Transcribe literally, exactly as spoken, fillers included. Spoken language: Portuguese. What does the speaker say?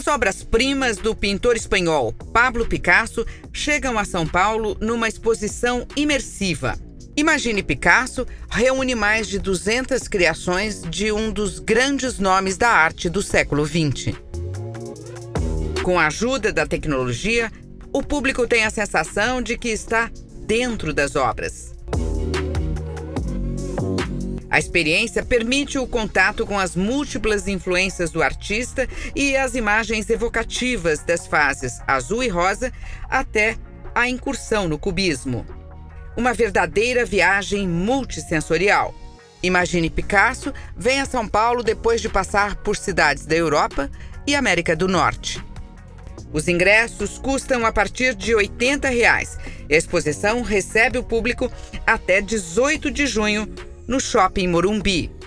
As obras-primas do pintor espanhol Pablo Picasso chegam a São Paulo numa exposição imersiva. Imagine Picasso reúne mais de duzentas criações de um dos grandes nomes da arte do século vinte. Com a ajuda da tecnologia, o público tem a sensação de que está dentro das obras. A experiência permite o contato com as múltiplas influências do artista e as imagens evocativas das fases azul e rosa até a incursão no cubismo. Uma verdadeira viagem multissensorial. Imagine Picasso vem a São Paulo depois de passar por cidades da Europa e América do Norte. Os ingressos custam a partir de oitenta reais. A exposição recebe o público até dezoito de junho no Shopping Morumbi.